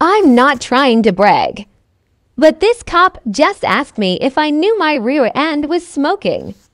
I'm not trying to brag, but this cop just asked me if I knew my rear end was smoking.